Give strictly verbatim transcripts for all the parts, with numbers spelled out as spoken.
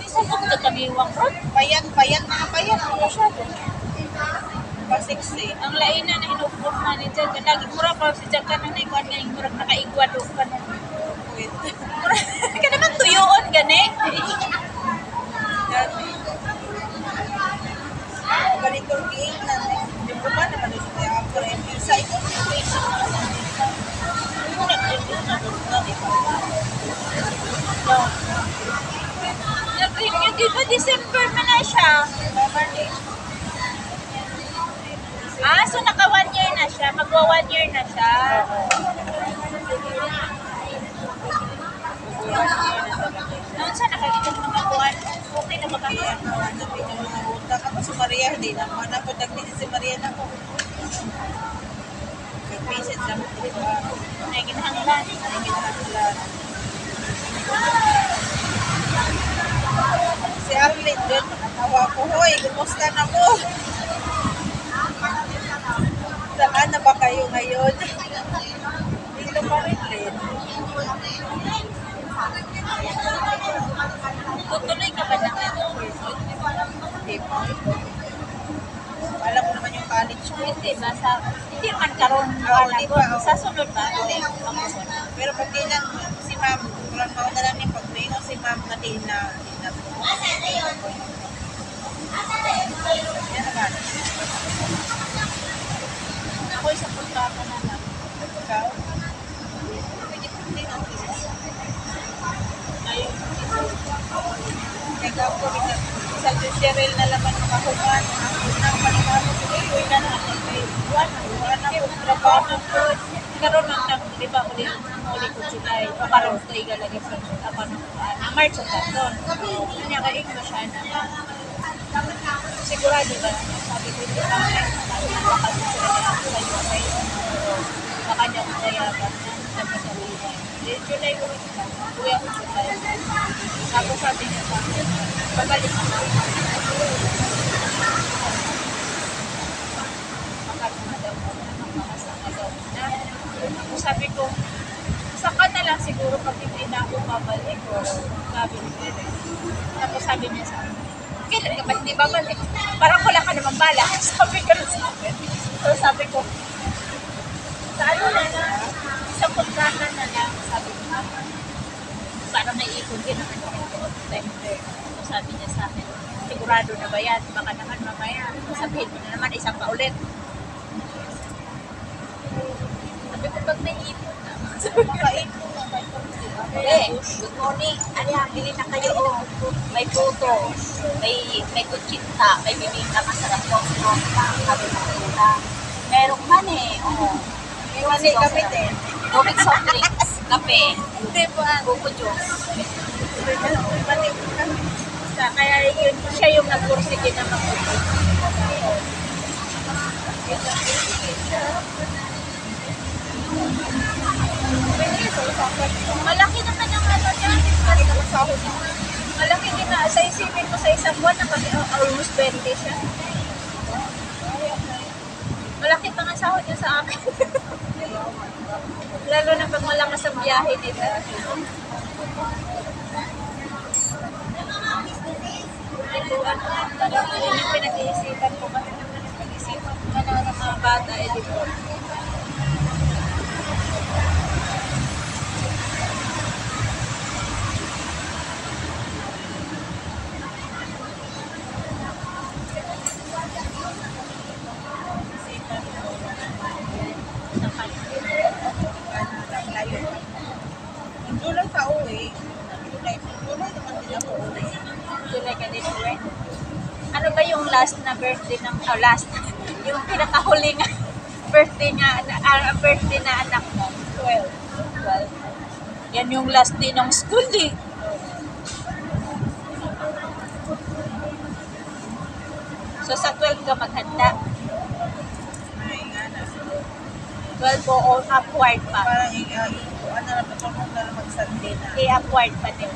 Saan ito kamiwang ron? Payat, payat na payat. Masyado. Pa-sexy. Ang lain na na hinupot na ni Jack. Lagi mura pa si Jack ka na na ikuan nga yung murag nakaigwad o ka na. Wait. Ka naman tuyoon gani. Ganitong giingnan. Yung ba naman ito kaya ako rin. Yung sa ito, yung isip na sa dito. Yung nag-review na doon na dito. Di ba December na na siya? Ah, so naka one year na siya. Magwa one year na siya. Noon siya nakakita ng mga kuwan. Okay na makakaya. Hanapin yung mga utak. Ako si Maria, hindi naman ako. Nagbisit si Maria na ako. Nagbisit lang ako, di ba? Ay, ginahanglan. Ay, ginahanglan. Si Arlene din, nakatawa ko. Hoy, kumusta na mo? Saan na ba kayo ngayon? Dito pa rin din. Tutuloy ka ba na ito? Hindi pa. Alam mo naman yung college ko. Hindi ba? Sa, hindi man karoon. Oo, di ba? Oo. Sa sunod ba? Hindi. Pero pag di lang, si ma'am, kurang mo na lang yung pag-mayo, si ma'am na di na, di na. Yan naman. Ako isang kontrata na lang. Ikaw? Pwede ko din ang business. Ayun. Ikaw ko, sa Cheryl na laman makahuman. Ang unang panimamo ko, eh, uy na na. Buwan. Buwan na po, Trabaho ng food. Karoon lang ng, di ba, uli, uli ko July. Karoon ko igalagay sa apa ng ang March ang taon. Kanya ka ing siya na. Sigurado ba? Sabi ko, hindi ba? Sabi ko, baka sila na ako kayo kay baka niya ko nayaban. Sabi ko, July ko rin ba? Uwi ako July. Tapos sabi niya sa akin, babalik ako. Sabi ko, saka na lang siguro pag hindi na ako babalik. Sabi niya. Tapos sabi niya sa akin, kailan ka ba hindi babalik? Parang wala ka naman bala. Sabi ko na sa akin. So sabi ko, sa ano na na, isang kontrata na lang. Sabi ko, para may ikon din naman yung time. So sabi niya sa akin, sigurado na ba yan? Baka naman mamaya, sabihin mo na naman isang paulit. Sabi ko, pag may ipon na. makaipon na kayo. Eh, good morning. Ano yan, bili na kayo. Oh. May puto, may may kutsinta, may bibingka masarap yung sinota, sabi ng tula. Merong mani, oh. May mali kami din. Tubig soft drinks, kape, Hindi ba? buko juice. May mali kami. Kaya yun, siya yung nagpursige na mag-upo. Malaki naman ang ano niya. Malaki din na. Sa isipin mo sa isang buwan na kami uh, almost twenty siya. Malaki pa nga sahod niya sa akin. Lalo na pag malakas ang biyahe nito. Ito, ano, yun yung pinag-iisipan ko kasi pag-isipan ko na ng mga bata, eh, di ba? July ka uwi. July. July naman din ako uwi. July ka din, right? Ano ba yung last na birthday ng, oh, last, yung pinakahuling birthday nga, uh, birthday na anak mo? twelve. twelve. Yan yung last day ng school, eh. So, sa twelve ka maghanda. Ay, nga na. twelve o o upward pa. Parang yung, uh, yung, ano na, patulong na mag-Sunday na. I-upward pa din.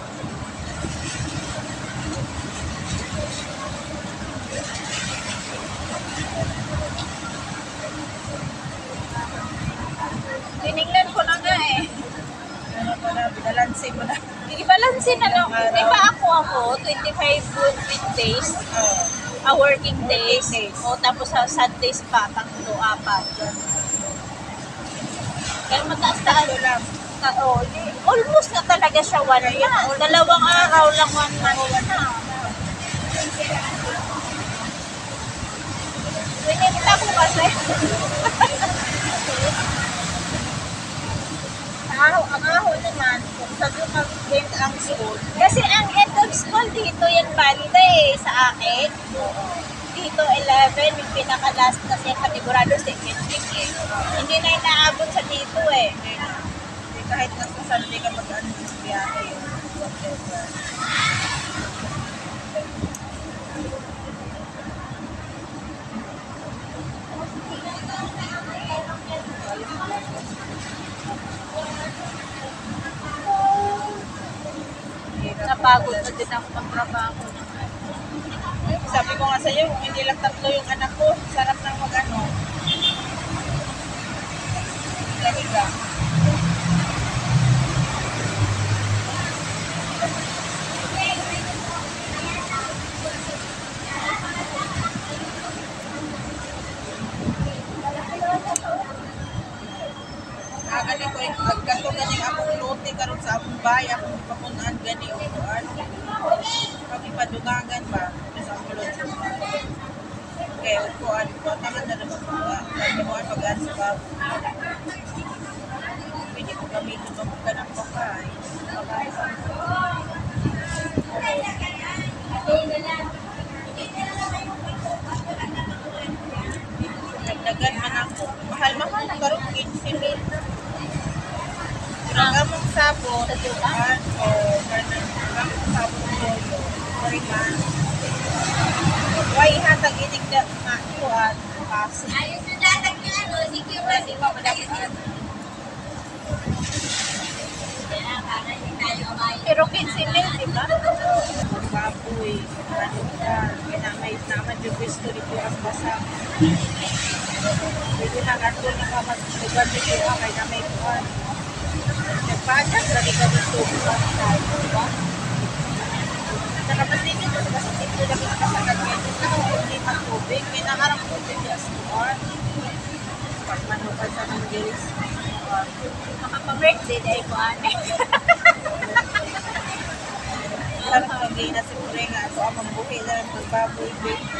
Tinignan ko na nga eh. Ano pa na, binalansi mo na. I-balance na lang. Di ba ako ako, twenty-five working days, Oo. a working days. days. O tapos sa Sundays pa, tatlo, apat. Kaya mataas na ano lang. Ta- oh, di- almost na talaga siya one month. Dalawang araw lang one month na. Pinita ko kasi. Ang ang ahon naman, kung sa doon mag-end ang school, Kasi ang end of school dito yan valida eh sa akin. Dito eleven, yung pinaka-last kasi kategorado second week eh. Hindi na inaabot sa dito eh. hindi kahit na sa Sunday ka mag-ano yung biyahe yun. Whatever. Napagod na din ako magtrabaho. Sabi ko nga sa iyo, kung hindi lang tatlo yung anak ko, sarap nang mag-ano. Higa-higa. Ah, gani ko, agkato gani akong lote karon sa akong bayan, kung ipapunaan gani o ano. Pag ipadugangan ba, sa akong lote. Okay, ko ano ko, taman na naman ko. Hindi mo pag-aan sa babo. Pwede ko gamitin mo ka ng pakay. Nagdagan man ako. Mahal-mahal na karoon fifteen mil. Gamong sabon, tutuan o gamong sabon solo. Mariman. Why hatag inig na matuan kasi. Ayos na datag niya, ano, si Kira, Hindi pa madapit yan. para hindi tayo kumain. Pero fifteen mil, di ba? Baboy, ano ka, kinamay naman yung gusto dito ang basa. Pwede na gato na ka mag-lugar dito ka, kaya na may kuhan. Nagpadak, lagi ka dito. Diba? Nakapasin dito, kasi dito lagi ka sa kagyan. Ako, hindi matubig, may nakarang tubig yung kuhan. Pag manukal sa mga gilis. Makapa-birthday dahil ko ane. Parang magay na si Purenga, ako ang mambuhi na ng pagbaboy.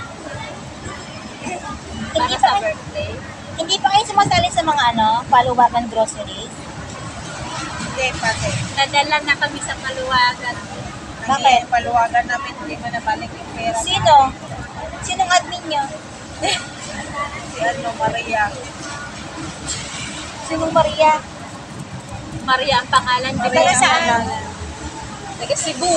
Para sa birthday. Hindi pa kayo sumasali sa mga ano, paluwagan groceries? Hindi, pati. Nadala na kami sa Paluwagan. Bakit? Paluwagan namin, hindi mo nabalik yung pera. Sino? Sinong admin nyo? Si ano, Maria. Sinong Maria? Maria ang pangalan. Di ba? Taga saan? Taga Cebu.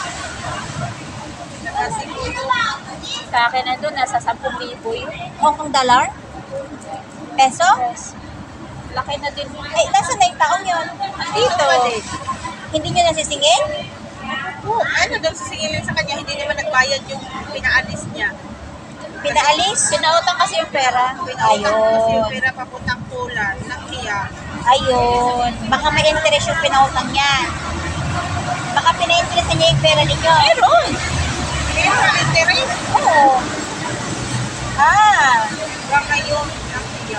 Kasi Sa akin nandun, nasa ten libo yun. Hong Kong dollar? Peso? Yes. Laki na din. Eh, nasa na yung taong yun? Dito. Hindi nyo nasisingin? oh, ano daw sisingilin sa kanya, hindi naman nagbayad yung pinaalis niya. Pinaalis? Pinautang kasi yung pera. Pinautang kasi yung Ayun. pera papuntang pulan, nakiya. Ayun. Baka may interest yung pinautang niya. Baka pina-interest niya yung pera ninyo. Meron. Kaya ang interes, Oo. Ah. baka yung nakiya.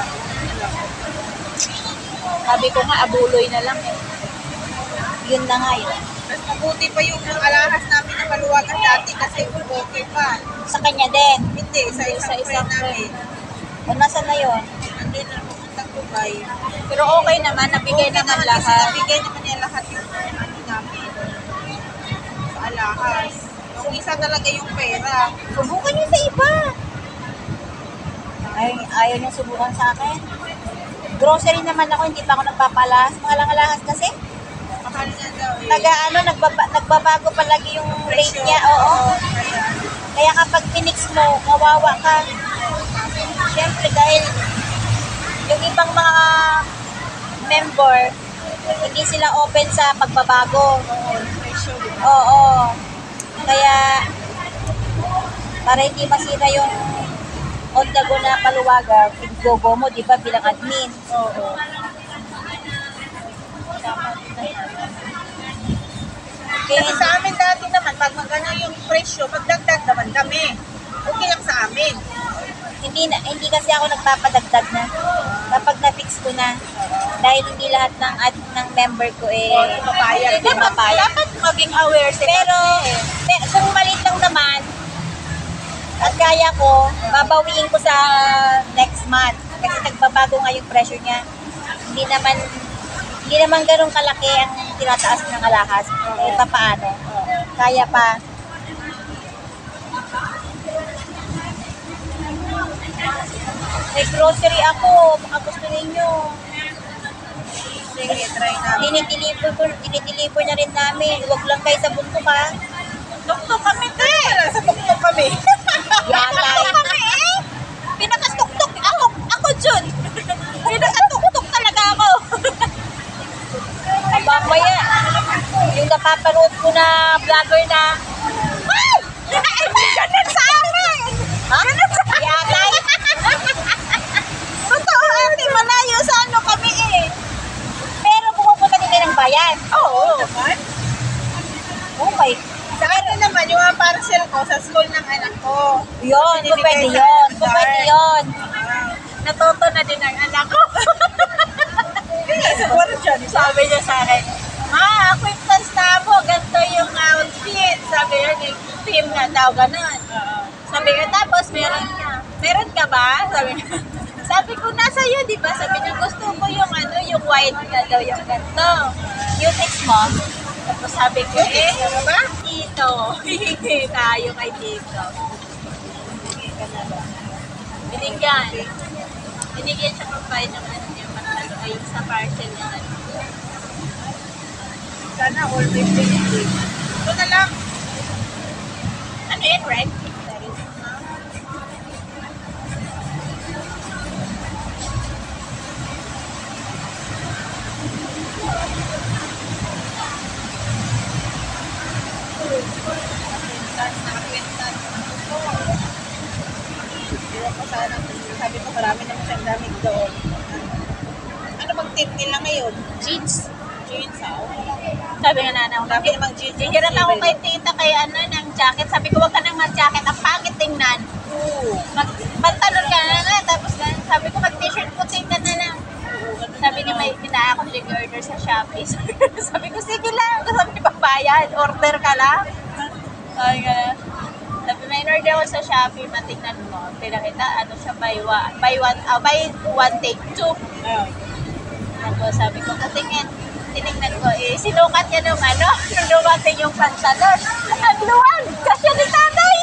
Sabi ko nga, abuloy na lang eh. Yun na nga yun. Mas mabuti pa yung alahas namin na paluwagan dati kasi okay pa. Sa kanya din. Hindi, sa isang, Sa isang friend namin. O nasa na yun? Andun na pupuntang Dubai. Pero okay naman, nabigay Okay naman kasi lahat. nabigay naman niya lahat yung ano namin. Sa alahas. Yung isa talaga yung pera. Subukan niyo sa iba. Ay, ayaw niyo subukan sa akin. Grocery naman ako, hindi pa ako nagpapalahas. Mga langalahas kasi. Mahal nga daw eh. Naga, ano, nagbaba, nagbabago palagi yung rate niya. Oo. Kaya, Kaya kapag pinix mo, mawawa ka. Siyempre dahil yung ibang mga member, hindi sila open sa pagbabago. oo, yung presyo, di ba? Oo. Kaya, para hindi masira yung on the go na paluwagan, go mo, di ba, bilang admin. Oo. Tama din. Okay. Kasi sa amin dati naman, pag magano yung presyo, magdagdag naman kami. Okay lang sa amin. Hindi na, hindi kasi ako nagpapadagdag na. Kapag na-fix ko na, dahil hindi lahat ng ad ng member ko eh O, mapayag. hindi mapayag. Dapat maging aware sila. Pero, pero kung maliit lang naman, at kaya ko, babawiin ko sa next month. Kasi nagbabago nga yung pressure niya. Hindi naman, hindi naman ganun kalaki ang tinataas ng alahas. Eh, papaano? Kaya pa. May grocery ako, baka gusto ninyo. Sige, try namin. Dinideliver ko, dinideliver na rin namin. Huwag lang kayo sa bunto ka. Tuktok kami, te! Sa tuktok kami. Yatay. kami eh. Pinakastuktok ako, ako Jun. Pinakatuktok talaga ako. Ay, mamaya, yung napapanood ko na vlogger na, Ay! Ganun sa amin. ha? Yatay. Totoo ate, malayo sa ano kami eh. Pero pumupunta din kayo ng bayan. Oo. Naman. Oh my. Sa ano naman, yung mga parcel ko sa school ng anak ko. Yun, kung Binibigay pwede sa yun. Kung Dark. pwede yun. Ah. Natuto na din ang anak ko. Sa buwan dyan. Sabi niya sa akin, Ma, acquaintance na mo, ganito yung outfit. Sabi niya, yung team nga daw, ganun. Sabi niya, tapos meron ka. Meron ka ba? Sabi niya. Sabi ko, nasa iyo, di ba? Sabi niya, gusto ko yung ano, yung white na daw, yung ganito. Yung text mo, Tapos sabi ko, eh, Ano ba? Tito, hihingi tayo kay Tito. Binigyan. Binigyan siya ng bayad ng ano niya, ano, ay sa parcel niya. Sana all fifty-fifty. Ito na lang. Ano yan, Red? Pero ko sana, sabi ko marami naman siyang damit doon. Ano bang tip nila ngayon? Jeans. Jeans, ah. Sabi nga nana ko, Dami namang jeans. Hihiram ako kay tita kay ano ng jacket. Sabi ko, wag ka nang mag-jacket. Ang pangit tingnan. Oo. Mag pantalon ka na na. Tapos ganun. Sabi ko, mag-t-shirt puti ka na lang. Sabi ni may pinaa ako nag-order sa Shopee. Sabi ko, sige lang. Sabi ni pagbayad, order ka lang. Sabi ka na. Sabi may order ako sa Shopee, matingnan mo. Pinakita, ano siya, buy one, buy one, ah, buy one, take two. Ah. Tapos sabi ko, katingin, tinignan ko, eh, sinukat niya nung ano, nung dumating yung pantalon. Ang luwag! Kasi ni tatay!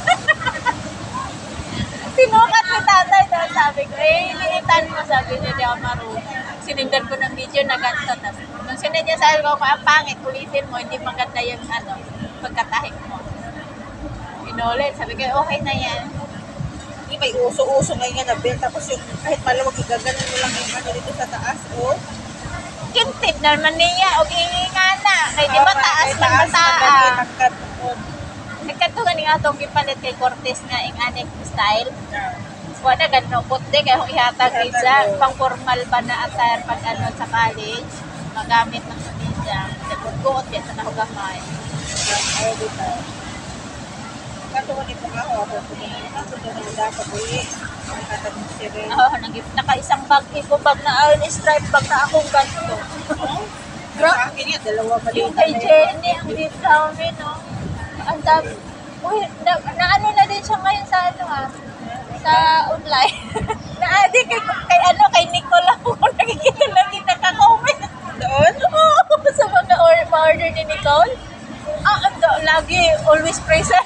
Sinukat ni tatay. Tapos sabi ko, eh, initan mo. Sabi niya, di ako marunong. Sinundan ko ng video na ganito. Tapos, nung sinundan niya, sabi ko, ang pangit, ulitin mo, hindi maganda yung, ano, pagkatahik mo. Inulit. Sabi ko, okay na yan. Hindi, may uso-uso ngayon na belt. Tapos yung kahit malawag, igaganon mo lang yung ano dito sa taas. Oh. Kintid naman niya, o nga na. Kaya di ba Ah, taas kahit ng taas, mataa? maganda, tangkad. Oh. Nagkatugan nga itong gipalit kay Cortez nga yung anek style. Ah. Wala, ganun po. Di, kaya kung ihatag Ihatag, pizza, oh. pang formal ba na attire pag ano sa college, magamit ng pizza. Nagkukuot yan sa nahugamay. Ayaw dito. Katuwa nito ako. Ako ako doon dapat uli. Nakatagong siya rin. Oh, nag- naka-isang bag, iko bag na iron stripe bag na akong ganito. Sa akin yan, dalawa maliit. Yung kay Jenny, ang deep namin, no? Ang dami. Uy, na, na ano na din siya ngayon sa ano ha? Sa online. Na-adi kay, kay ano, kay Nicole ako. Nakikita lagi nakakomment. Doon? Oo, sa mga or, order ni Nicole. Ah, ang do- lagi, always present.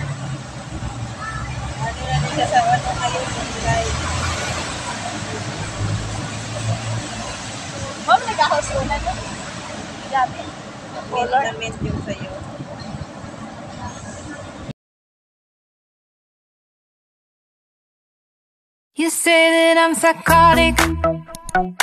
Ano na din siya sa ano ngayon yung live. Ma'am, nag-house una no? Dami. Color. Mint yung sa'yo. You say that I'm psychotic,